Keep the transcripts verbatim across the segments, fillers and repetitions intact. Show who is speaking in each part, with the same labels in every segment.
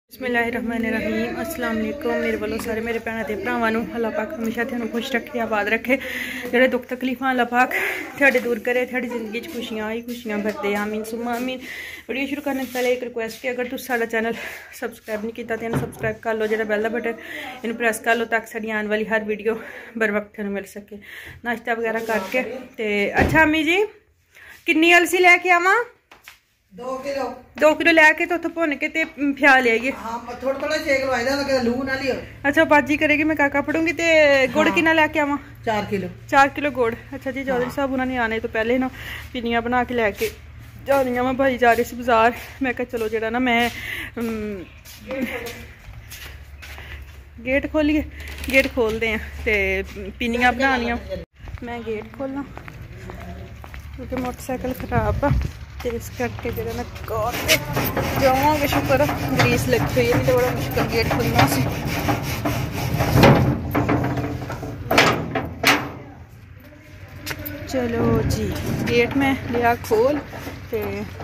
Speaker 1: बिस्मिल्लाहिर्रहमानिर्रहीम अस्सलाम वालेकुम मेरे वालों सारे मेरे भैन ते भरावां नूं अल्लाह पाक हमेशा तुहानूं खुश रखे आबाद रखे जेह्ड़े दुख तकलीफां अल्लाह पाक तुहाडे दूर करे तुहाडी जिंदगी च खुशियां ही खुशियां भरदे आमीन सुम्मा आमीन। वीडियो शुरू करने से पहले एक रिक्वेस्ट है, अगर तुम साडा चैनल सबसक्राइब नहीं किया तो सबसक्राइब कर लो, जो बेल का बटन इन्हू प्रेस कर लो ताकि साड़ी आने वाली हर वीडियो बर वक्त तुहानूं मिल सके। नाश्ता वगैरह करके ते अच्छा अम्मी जी किन्नी अलसी लैके आवां?
Speaker 2: दो किलो
Speaker 1: दो किलो लैके तो उत्थों भुन के ते फ्या ले आइए।
Speaker 2: हाँ, थोड़ा थोड़ा शेक लवाई दा लू ना लियो।
Speaker 1: अच्छा बाजी करेगी मैं काका पढ़ूंगी ते गुड़
Speaker 2: हाँ।
Speaker 1: कितना लैके आवां?
Speaker 2: चार किलो
Speaker 1: चार किलो गुड़। अच्छा जी चौधरी साहब उन्होंने आने तो पहले ना पिनियां बना के लैके जा रही मैं भाई जा रही सी बाजार। मैं कहा चलो जेड़ा ना मैं गेट खोलिए गेट खोलते हैं ते पिनियां बनानियां। मैं गेट खोलना क्योंकि मोटरसाइकिल खराब आ तो इस करके जो मैं कार पे जावांगे। शुक्र ग्रीस लगी हुई है, नहीं तो बड़ा मुश्किल गेट खुलना सी। चलो जी गेट में लिया खोल ते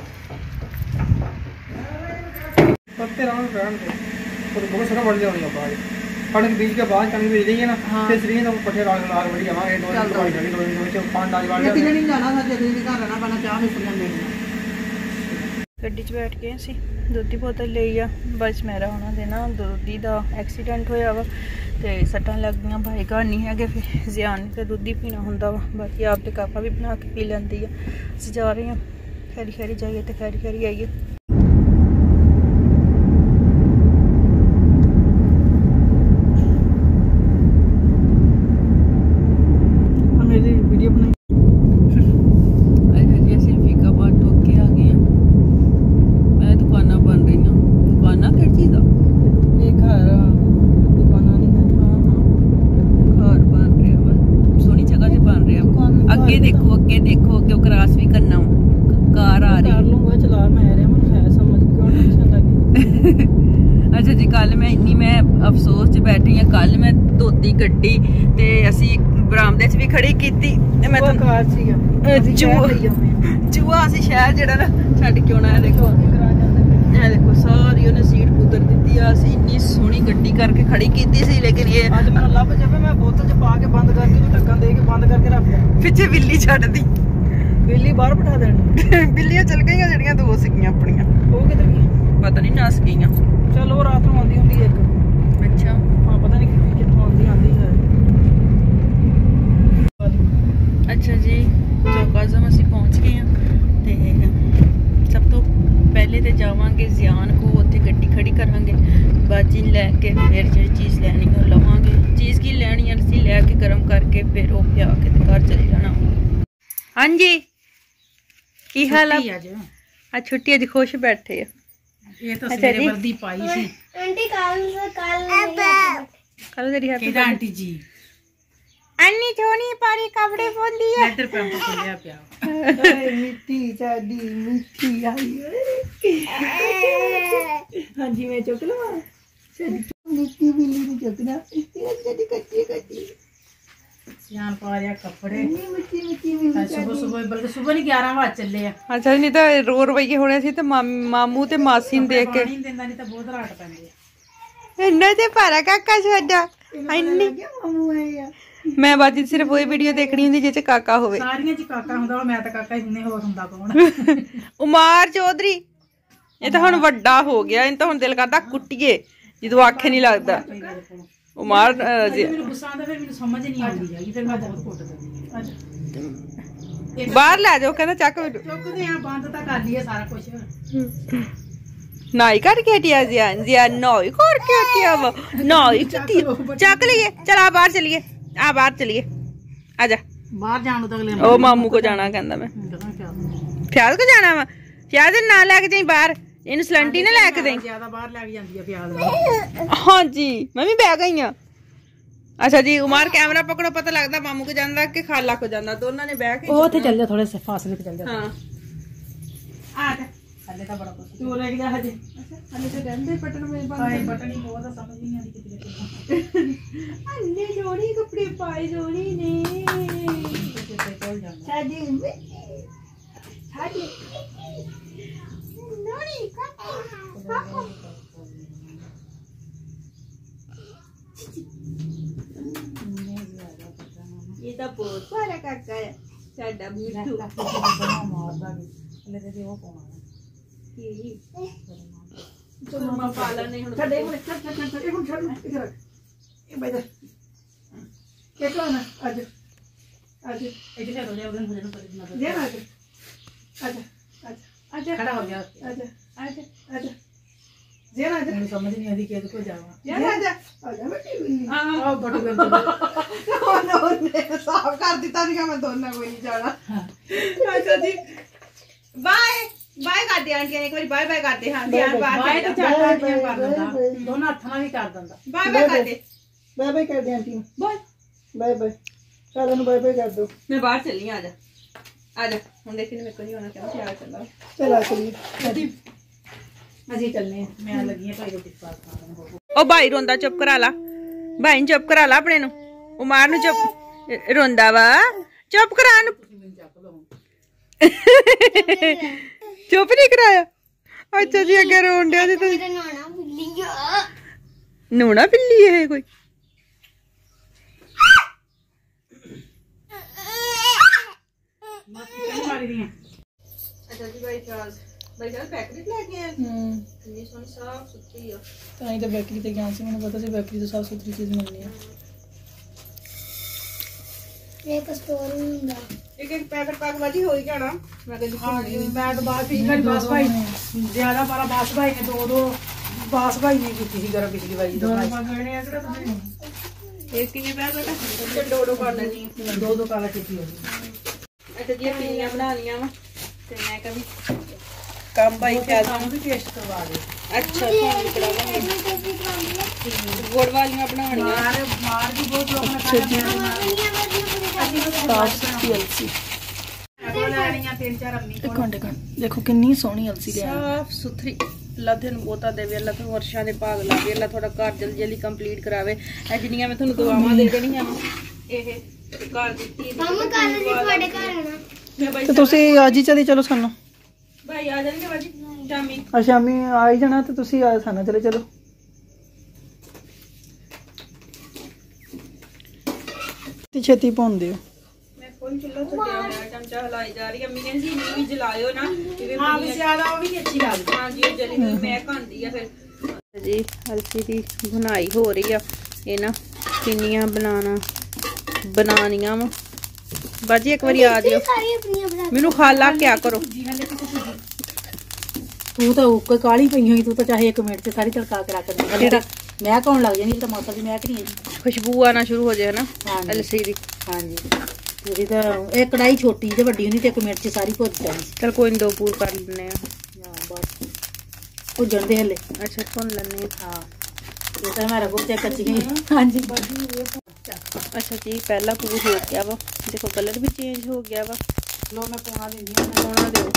Speaker 3: पत्ते राउंड राउंड और बहुत सारा बढ़ जाएगा बाहर कणक बीज के बाद कणक बीज देंगे ना फिर श्री तो पट्टे लाल लाल बढ़िया हमारे दो दिन दवाई डाली दो दिन में पांच डाली वाले
Speaker 2: तीन नहीं जाना था जल्दी भी घर रहना बना चाह मिस्त्री देना।
Speaker 1: गड्डी च बैठ गए असीं दुध की बोतल लई आ बस मेरा होना देना दुधी का एक्सीडेंट होया वा ते सट्टां लग गईयां भाई घर नहीं है फिर जियान तो दुध ही पीना हुंदा वा बाकी आप तो कापा भी बना के पी लैंदी आ। असीं जा रहे हैं खैरी खैरी जाइए तो खैरी खैरी आइए। अगे देखो अगे देखो क्यों क्रॉस भी करना कार आ रही लूंगा चला मैं रहा मुझे समझ क्यों टेंशन लगी। अच्छा जी कल मैं इन्नी मैं अफसोस च बैठी हां कल मैं धोती गड्डी ते असी बरामदे च भी खड़ी कीती मैं तो कार सी चूहा असी शहर जेड़ा ना छड्ड के आना है। देखो ये देखो सारी उन्हें सीट कुदर दी असी इन्नी सोहनी गड्डी करके खड़ी कीती सी लेकिन ये
Speaker 2: आज मैं लब जावे मैं बोतल च पा के बंद करके जो ढक्कन दे के बंद करके रख दिया
Speaker 1: पिछे बिल्ली छड्ड दी
Speaker 2: बिल्ली बाहर बिठा देनी
Speaker 1: बिल्लियां चल गईयां जड़ियां दो सीगियां अपनियां
Speaker 2: वो किधर गई पता
Speaker 1: नहीं नस गईयां।
Speaker 2: चलो रात में आंदी हुंदी एक
Speaker 1: अच्छा
Speaker 2: हां पता नहीं कित्थों आंदी आंदी है।
Speaker 1: अच्छा जी चौक आज़म असीं पहुंच गए हैं ते सब तो पहले तो जावांगे जियान को उत्थे गड्डी खड़ी करांगे बाजी लैके फिर जी चीज़ लैनी है लवांगे चीज़ की लैनी है असीं लैके गर्म करके फिर वो पिया के ते घर चले जाना। हाँ जी की हाल है? आज छुट्टी अज खुश बैठे है।
Speaker 2: ये तो सवेरे वर्दी पाई थी आंटी कल कल
Speaker 1: कल तेरी हैप्पी
Speaker 2: आंटी जी
Speaker 1: अन्नी छोनी पारी कपड़े फोन दिया
Speaker 2: इधर पे हमको खोलिया पिया मिट्टी चादी मिट्टी आई हां जी मैं चुक लवा मिट्टी बिल्ली नहीं चुकना तेरी कच्ची कच्ची कच्ची यार पारिया कपड़े मिट्टी मिट्टी सुबह सुबह बल्कि सुबह नहीं ग्यारह बजे चले आ।
Speaker 1: अच्छा नहीं तो रो रवैये होने सी ते मामू ते मासी ने देख के
Speaker 2: नहीं देंदा नहीं तो बहुत राट पैंदी
Speaker 1: इन्ना ते पारा काका छड्डा अन्नी
Speaker 2: मामू है यार
Speaker 1: मैं बाजी सिर्फ वही वीडियो देखनी हुंदी जिच काका होवे
Speaker 2: सारियां च काका हुंदा मैं तो काका ही होर हुंदा कौन
Speaker 1: उमार चौधरी ये तो हुण वड्डा हो गया इन तो हुण दिल करदा कुट्टिए जदों आखे नहीं लगदा उमार
Speaker 2: गुस्सा आंदा फिर मैनूं समझ नहीं आउंदी जागी फिर मैं बहुत कुट दिंदी
Speaker 1: बाहर लै जाओ कहंदा चक
Speaker 2: चुकदे आ बंद तां कर लिया सारा कुछ
Speaker 1: नाई करके हटिया जियान जियान नाई करके हटिया वा नाई कीती चक लिए चल आ बाहर चलिए आ बाहर चलिए आजा
Speaker 2: बाहर जाने तो अगले
Speaker 1: ओ मामू को जाना कहंदा मैं फ्याज को जाना वा फ्याज ना लेके जाई बाहर इन सलंटी ना लेके देई
Speaker 2: ज्यादा बाहर लेके जांदी है फ्याज
Speaker 1: हां जी मैं भी बह गई हां। अच्छा जी उमर कैमरा पकड़ो पता लगदा मामू को जांदा कि खाला को जांदा दोनों ने बह के
Speaker 2: ओ थे चल जा थोड़े से फासले पे चल जा
Speaker 1: हां आ जा
Speaker 2: हले तो बड़ा कुछ
Speaker 1: तू लेके जा हजे। अच्छा हले तो गंदे बटन में
Speaker 2: बंद बटन ही बहुत समझ नहीं आती कितने
Speaker 1: अन्ने जोड़ी कपड़े पाए जोड़ी ने
Speaker 2: चल जाना
Speaker 1: शादी शादी ये तो बहुत प्यारा काका है साडा मिठू पाला नहीं हुण
Speaker 2: छड़े हुण छड़ छड़ छड़ ये हुण छड़ इधर ये बैठ क्या करना आज आज इधर से हो जाए उधर हो जाए पर इतना दे ना आज आज आज खड़ा हो जा आज आज आज जे ना मुझे समझ नहीं आती कैसे को जावा जा जा आजा बेटी हां हां बड़ी बेटी नो ने साफ कर दिता नहीं मैं दोनों कोई नहीं जाना अच्छा जी बाय बाय कर दे आंटी एक बार बाय बाय कर दे हां ध्यान बाय तो चाहता है कर दंदा दोनों हाथ में भी कर दंदा बाय बाय कर दे बाय बाय कर दे आंटी बाय बाय बाय चलो बाय बाय कर दो
Speaker 1: मैं बाहर चली आजा आजा हम देखिए मेरे को नहीं होना क्या क्या चला
Speaker 2: चला चलिए अजी चलने मैं लगी है भाई रोटी पास खाने
Speaker 1: ओ भाई रोंदा चुप करा ला भाई चुप करा ला अपने नु उमार नु चुप रोंदा वा चुप करा नु चुप नहीं कराया अच्छा जी अगर रोन दिया जी तो नूना बिल्ली है कोई अच्छा जी भाई चाल भाई चाल बैकरी लेके आए हम्म ये सोनी साफ सुथरी है
Speaker 2: ताई तो बैकरी ते गया सी मैंने पता सी बैकरी तो साफ सुथरी चीज मिलनी है
Speaker 4: एक स्टोर ਹੁੰਦਾ
Speaker 1: एक एक पैकेट पैक वाली हो ही जाना मैं कहती
Speaker 2: हां मैं तो बात ही मेरी बास भाई ने ज्यादा वाला बास भाई ने दो दो बास भाई ने की थी गरम पिछली बारी दो पकड़ने है कि तुमने
Speaker 1: एक कितने पैकेट है दो दो कर लेनी
Speaker 2: दो दो काला की थी
Speaker 1: अच्छा जी पिनियां बना लिया मैं ते मैं कभी काम भाई क्या
Speaker 2: हम भी टेस्ट करवा दे
Speaker 1: अच्छा फोन पड़ावा गुड़ वालियां बनाणियां
Speaker 2: मार मार भी बहुत लोग ने खाया साफ सुथरी अलसी तीन चार अम्मी एक घंटे का देखो कितनी सोहनी अलसी ले
Speaker 1: साफ सुथरी अल्लाह तेन बहुता देवे अल्लाह तुम वर्षा दे भाग लावे अल्लाह थोड़ा घर जल्दी जल्दी कंप्लीट करावे ए जिन्नियां मैं तुहानू दुआवां दे देणियां एह कर दित्ती
Speaker 4: हम कल जी ਤੁਹਾਡੇ ਘਰ ਆਣਾ
Speaker 1: मैं भाई
Speaker 2: तो तुसी आज ही चली चलो सानू
Speaker 1: भाई आ जाएंगे बाजी शामी
Speaker 2: और शामी आ ही जाना तो तुसी आ साना चले चलो ते छेती भून दियो
Speaker 1: मैं फोन चुल्ला छड्डिया होया चमचा हिलाई जा रही अम्मी कहंदी इन्नी भी जलायो ना
Speaker 2: हां भी ज्यादा वो भी अच्छी लगदी
Speaker 1: हां जी जली हुई महक आंदी है फिर जी अलसी दी भुनाई हो रही है ये ना पिनियां बनाना बनानियां वा बाजी एक बारी आ जियो मेनू खाला क्या करो
Speaker 2: तू तो कोई काली पई हुई तू तो चाहे एक मिनट से सारी तड़का के रख दे मैं कौन लग जानी टमाटर की महक नहीं है
Speaker 1: खुशबू आना शुरू हो जाए ना अलसी दी
Speaker 2: हां जी पूरी तो एक कढ़ाई छोटी ते बड़ी हुंदी ते एक मिनट से सारी भुज जानी
Speaker 1: चल कोई दो पूर कर लेने हां
Speaker 2: बस भुजण दे हले
Speaker 1: अच्छा भुन लेने
Speaker 2: हां ये तो हमारा को चेक कच्ची है हां जी
Speaker 1: अच्छा जी पहला पूर हो गया वा देखो कलर भी चेंज हो गया वा
Speaker 2: लो मैं पौना देनी हूं पौना दे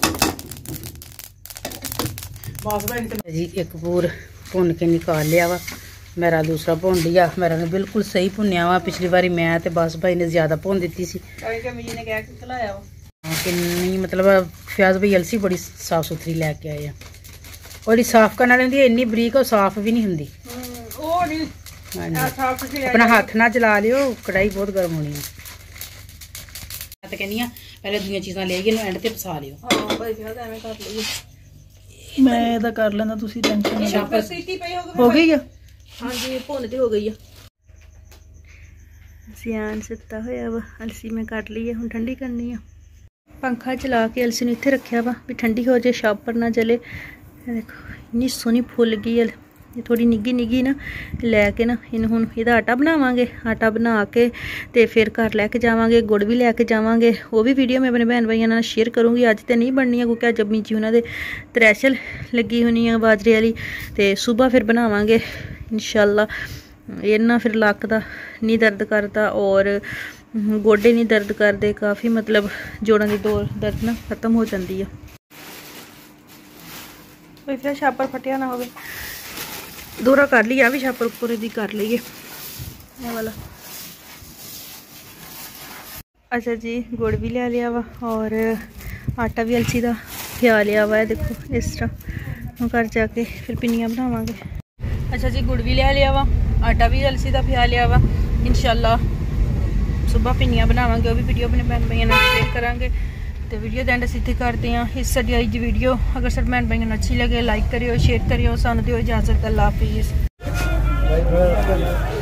Speaker 2: बस भाई जी एक पूर भुन के निकाल लिया वा मेरा दूसरा भुन लिया मेरा ने बिल्कुल सही भुनिया वा पिछली बारी मैं ते बस भाई ने ज्यादा भुन दी सी
Speaker 1: ताई अम्मी जी ने क्या खिलाया वा
Speaker 2: किन्नी मतलब फ्याज भाई अलसी बड़ी साफ सुथरी लेके आए और साफ करने वाली होंदी इन्नी बरीक और साफ भी नहीं होंदी
Speaker 1: ओ नहीं साफ सुथरी
Speaker 2: अपना हाथ ना जला लियो कढ़ाई बहुत गर्म होनी है मैं तो कहनी पहले दूसरी चीज़ां ले आइए एंड ते फसा लियो
Speaker 1: हां भाई फ्याज एवें कर लईए
Speaker 2: मैं ਇਹਦਾ ਕਰ ਲੈਣਾ ਤੁਸੀਂ ਟੈਨਸ਼ਨ ਨਾ ਲਓ
Speaker 1: सीटी पई
Speaker 2: हो गई है
Speaker 1: हां जी भुन ते हो गई है सियान सिता होया वा अलसी मैं काट ली है हुन ठंडी करनी है पंखा चला के अलसी ने इत्थे रखया वा भी ठंडी हो जाए शापर ना जले देखो इन्नी सोहनी फुल गई है ये थोड़ी निग्गी निग्गी ना लैके ना इन हुन इहदा आटा बनावांगे आटा बना के ते फिर घर लैके जावांगे गुड़ भी लैके जावांगे वो भी वीडियो मैं अपने भैन भाइयों नाल शेयर करूँगी अज तो नहीं बननी है क्योंकि अज अम्मी जी उन्होंने त्रैशल लगी होनी है बाजरे वाली तो सुबह फिर बनावांगे इंशाल्लाह ये ना फिर लक दा नहीं दर्द करता और गोडे नहीं दर्द करते काफ़ी मतलब जोड़ों की दौर दर्द ना खत्म हो जाती है कोई फिर छापर फटिया ना हो दोहरा कर लिया भी छापर उपर दी कर लीए वाला अच्छा जी गुड़ भी लिया लिया वा और आटा भी अलसी का पिया लिया वा है देखो इस तरह घर जाके फिर पिनियां बनावांगे अच्छा जी गुड़ भी लिया लिया वा, आटा भी अलसी का पिया लिया वा। इंशाल्लाह सुबह पिन्नियां बनावांगे, वो भी वीडियो अपने भैन भाइयों ने शेयर करांगे। तो वीडियो दैंड अस इत्थे करते हैं। इस साडी अज दी वीडियो अगर साडे भैन भाइयों ने अच्छी लगे लाइक करियो, शेयर करियो। सानू दिओ इजाजत, अल्लाह हाफिज़।